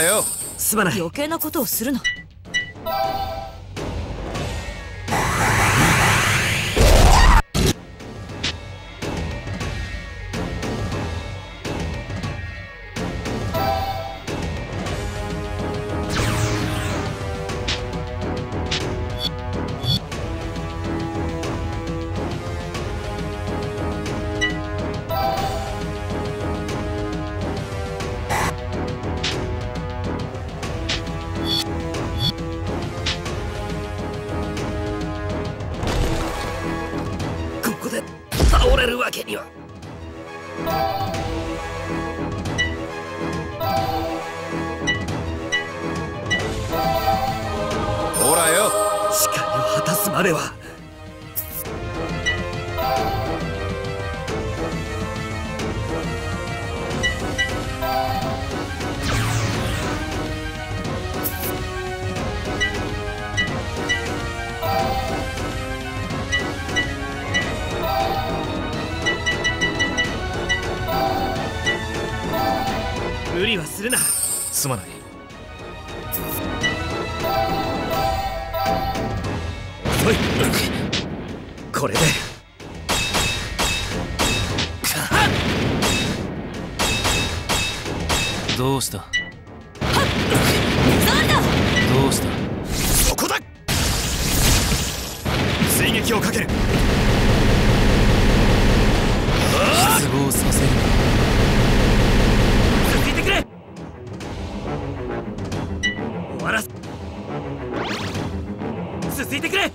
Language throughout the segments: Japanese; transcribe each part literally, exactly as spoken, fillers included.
らよ。 すまない。 余計なことをするな。 倒れるわけには。 ほらよ。 誓いを果たすまでは。無理はするな。 すまない。 遅い。これでどうした？ なんだ。 どうした？ そこだ。追撃をかける。 失望させる。 続いてくれ。終わらす。続いてくれ。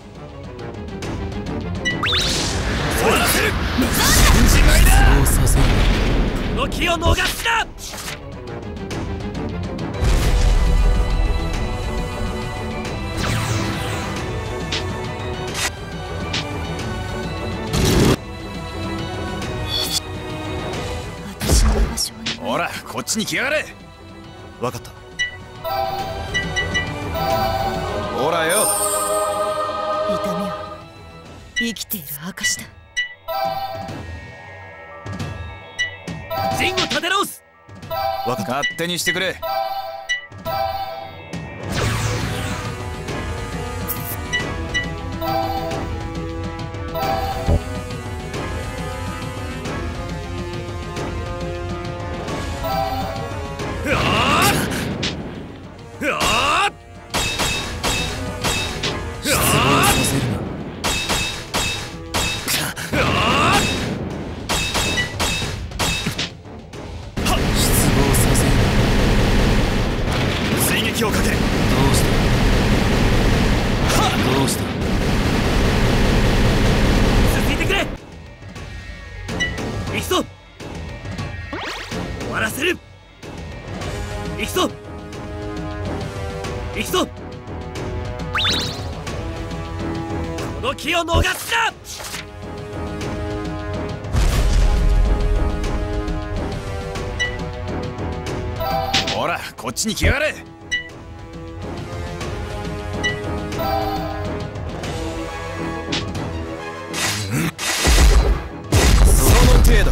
終わらせる。 死んじまいだ。 失望させる。 この気を逃すな。 私の居場所は。 ほら、こっちに来やがれ。わかった。ほらよ。 痛みは生きている証だ。 陣を立て直す。 わかった。勝手にしてくれ。追撃をかける。 どうした？どうした？ 続いてくれ。行くぞ。終わらせる。行くぞ。行くぞ。この気を逃すな。 ほら、こっちに来やがれ。その程度。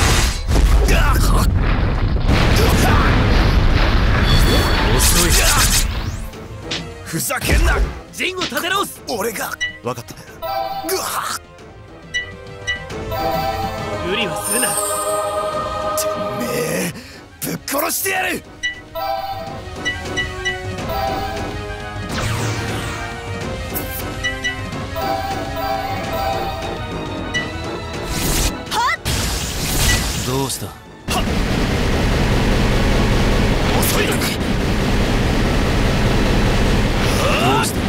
遅い。ふざけんな。 陣を立て直す。 俺が。分かった。 無理はするな。 てめえ、ぶっ殺してやる。 どうした？ 遅い。どうした？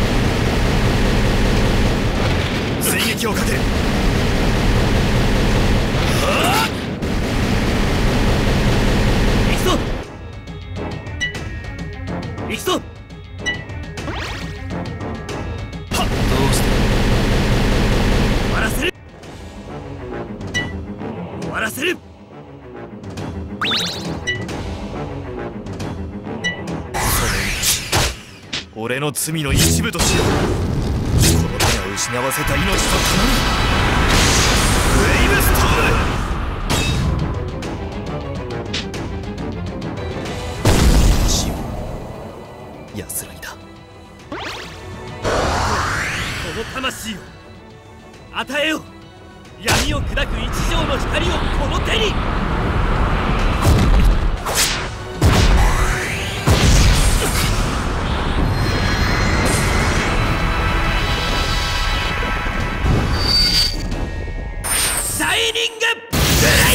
追撃をかける。 行くぞ。行くぞ。 どうした？ 終わらせる。終わらせる。 俺の罪の一部としよう。この手が失わせた命と共にブレイブストーム。自安らぎだ。 この魂を与えよう。闇を砕く一条の光をこの手に。シャイニングブレイ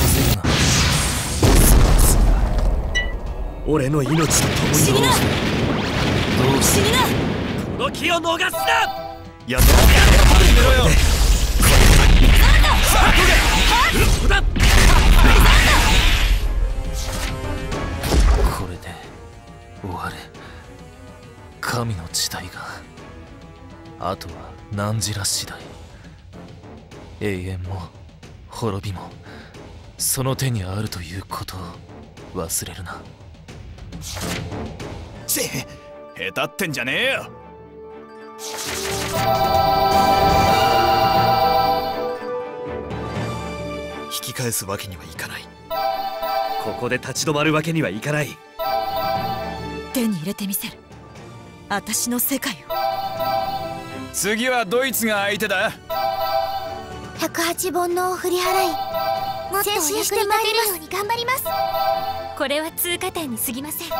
ズ。俺の命と共に不思議などうし不思議なこの気を逃すな。 やった始めろよ。 これで終わる。神の地帯があとは汝ら次第。永遠も滅びもその手にあるということを忘れるな。 ちへたってんじゃねえよ。引き返すわけにはいかない。 ここで立ち止まるわけにはいかない。 手に入れてみせる私の世界を。 次はドイツが相手だ。 ひゃくはちぼんのを振り払い、もっとお役に立てるように頑張ります。 これは通過点に過ぎません。 うーん、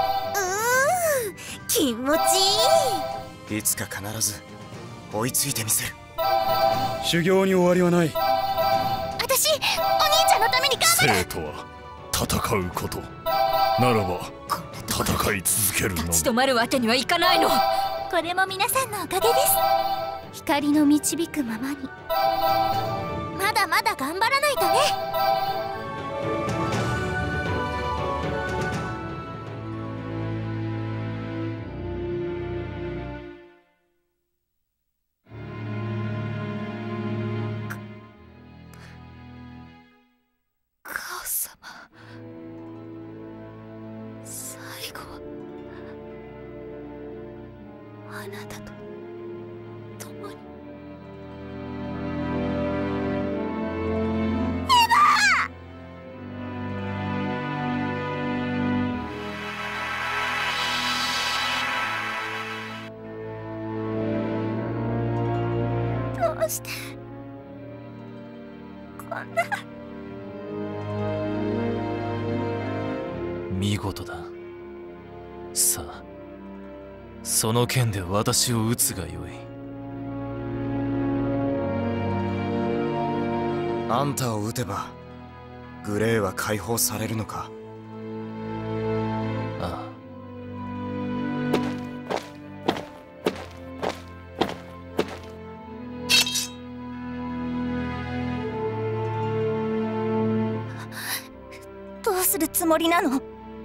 気持ちいい。 いつか必ず追いついてみせる。 修行に終わりはない。 私、お兄ちゃんのために頑張る。 生とは戦うことならば戦い続けるのみ。 立ち止まるわけにはいかないの。 これも皆さんのおかげです。光の導くままに。まだまだ頑張らないとね。 カオス様、最後はあなたと共に。 どうしてこんな。 見事だ。さあその剣で私を撃つがよい。 あんたを撃てばグレーは解放されるのか。 ああ。 どうするつもりなの？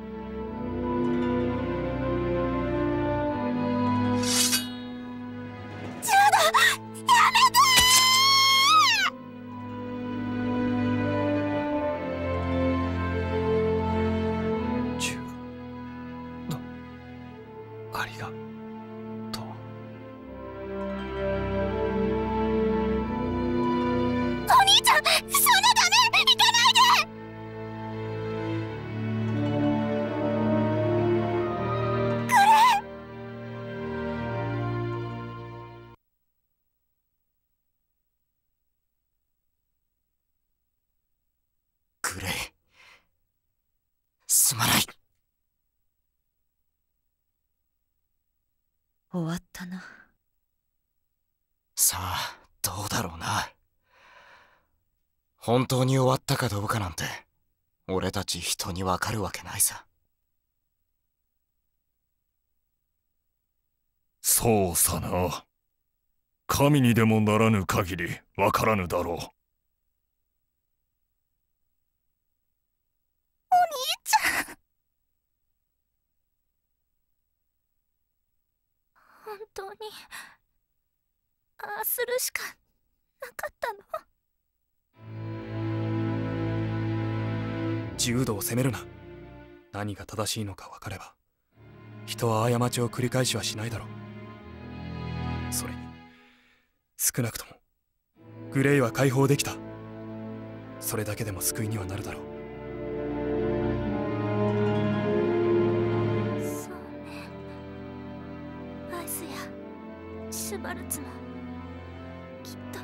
ありがとう。 お兄ちゃん、そんなダメ！行かないで！グレー！ グレー、すまない。 終わったな。 さあどうだろうな。本当に終わったかどうかなんて俺たち人にわかるわけないさ。 そうさな。神にでもならぬ限りわからぬだろう。 お兄ちゃん。本当にああするしかなかったの？ 柔道を責めるな。何が正しいのか分かれば人は過ちを繰り返しはしないだろう。それに少なくともグレイは解放できた。それだけでも救いにはなるだろう。 そうね。 シュバルツもきっと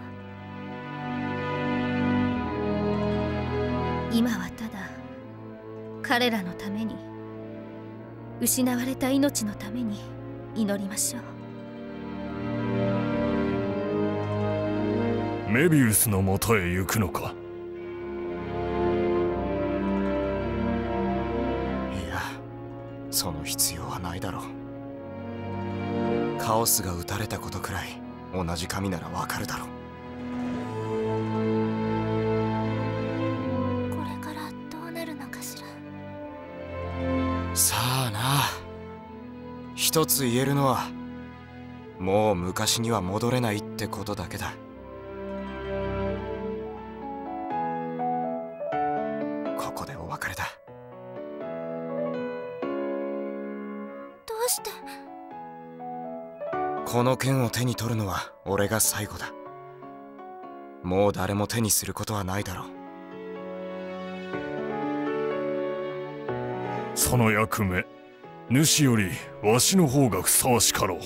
今はただ彼らのために、失われた命のために祈りましょう。メビウスのもとへ行くのか。 いや、その必要はないだろう。カオスが撃たれたことくらい同じ神ならわかるだろう。 これからどうなるのかしら。 さあな。一つ言えるのは、もう昔には戻れないってことだけだ。ここでお別れだ。 どうして？ この剣を手に取るのは俺が最後だ。もう誰も手にすることはないだろう。 その役目、主よりわしの方がふさわしかろ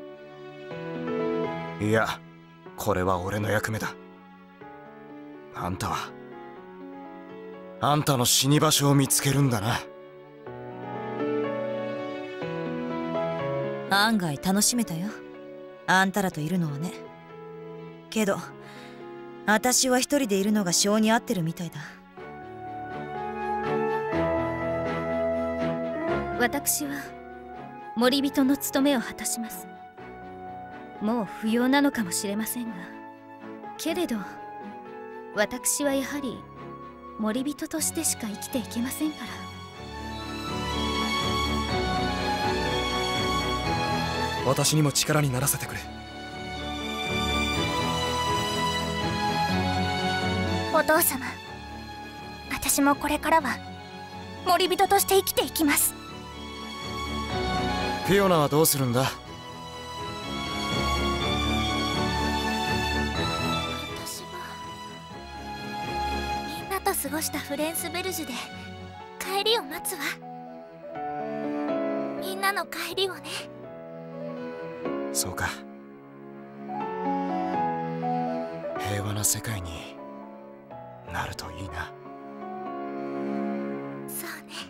う。いや、これは俺の役目だ。あんたはあんたの死に場所を見つけるんだな。 案外楽しめたよ、あんたらといるのはね。けど私は一人でいるのが性に合ってるみたいだ。 私は森人の務めを果たします。もう不要なのかもしれませんが、けれど私はやはり森人としてしか生きていけませんから。 私にも力にならせてくれ。 お父様、私もこれからは森人として生きていきます。 フィオナはどうするんだ？ 私はみんなと過ごしたフレンスベルジュで帰りを待つわ。みんなの帰りをね。 そうか。平和な世界になるといいな。 そうね。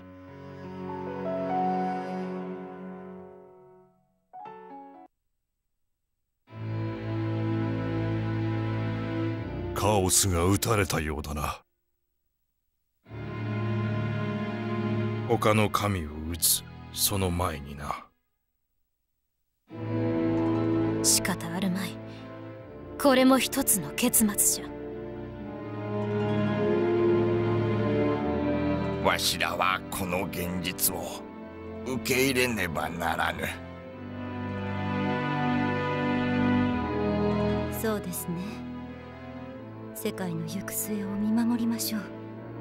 カオスが撃たれたようだな。 他の神を撃つその前にな。 仕方あるまい。これも一つの結末じゃ。 わしらはこの現実を受け入れねばならぬ。 そうですね。世界の行く末を見守りましょう。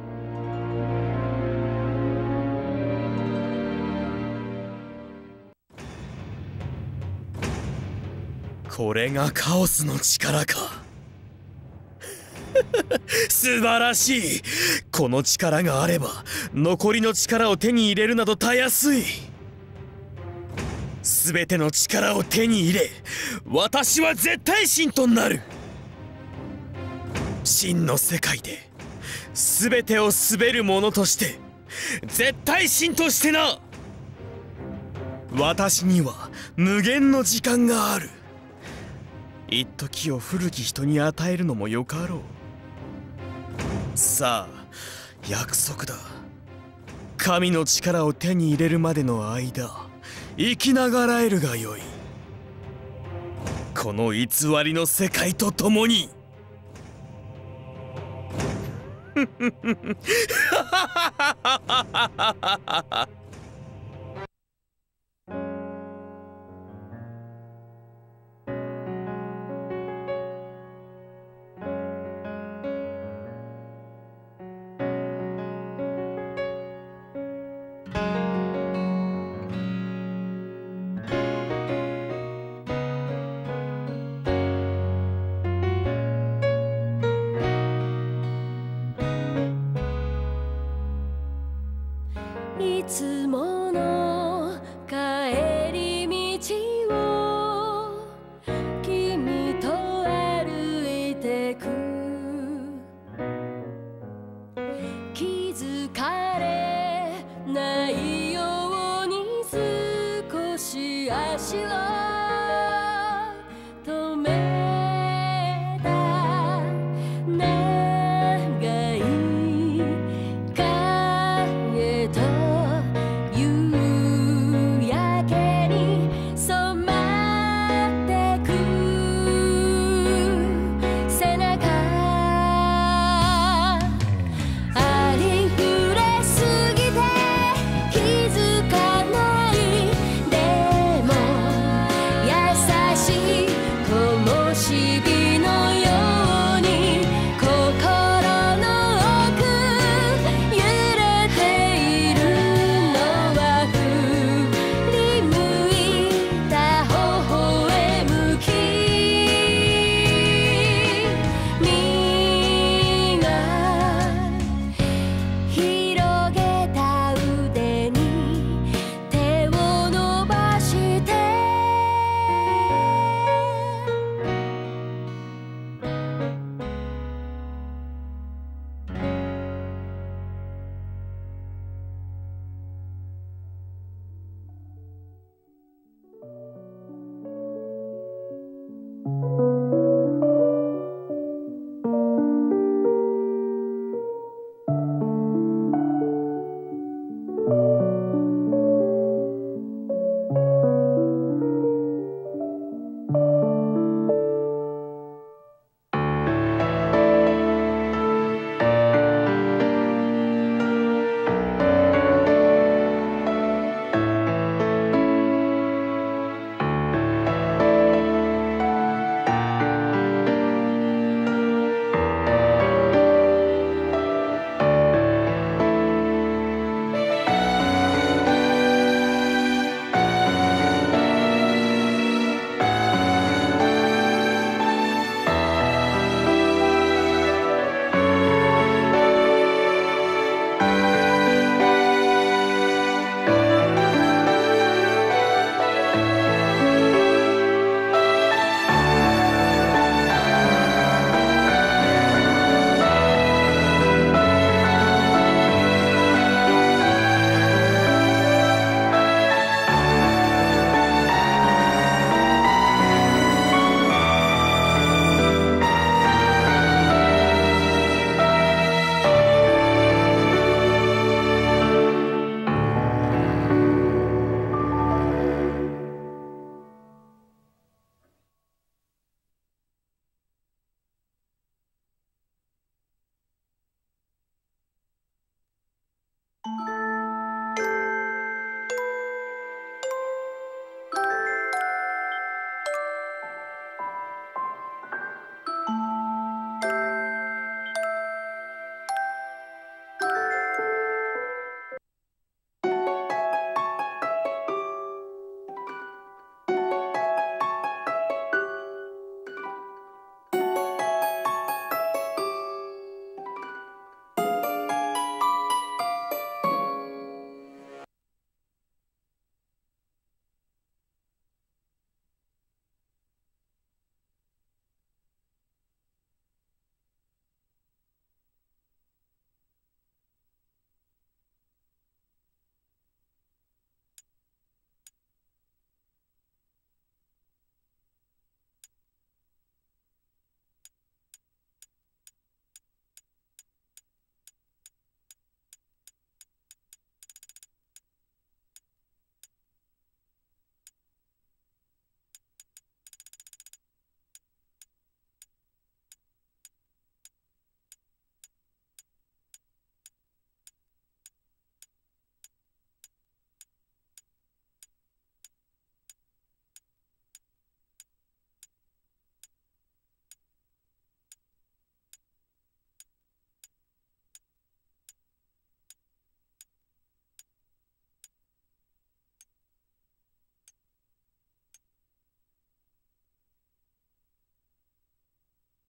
これがカオスの力か。素晴らしい。この力があれば残りの力を手に入れるなどたやすい。全ての力を手に入れ、私は絶対神となる。神の世界で全てを滑る者として、絶対神としてな。私には無限の時間がある。一時を古き人に与えるのもよかろう。さあ約束だ。神の力を手に入れるまでの間、生きながらえるがよい。この偽りの世界と共に。 いつ返しを